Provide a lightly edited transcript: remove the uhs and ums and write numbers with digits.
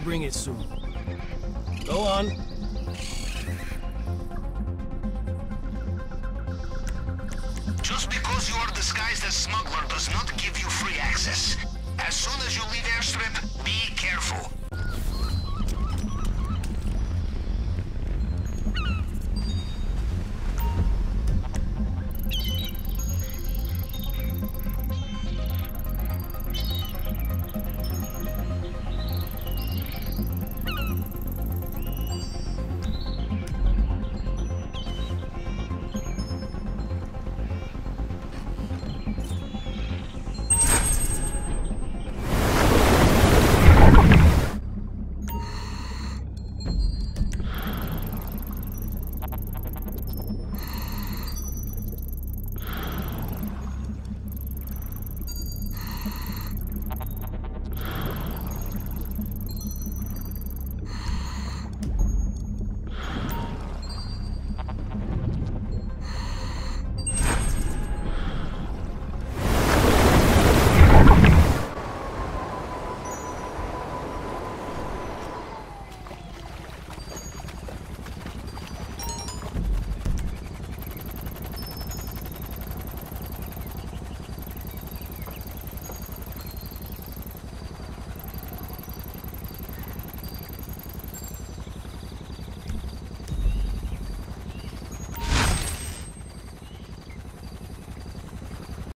bring it soon. Go on. Just because you are disguised as smuggler does not give you free access. As soon as you leave airstrip, be careful.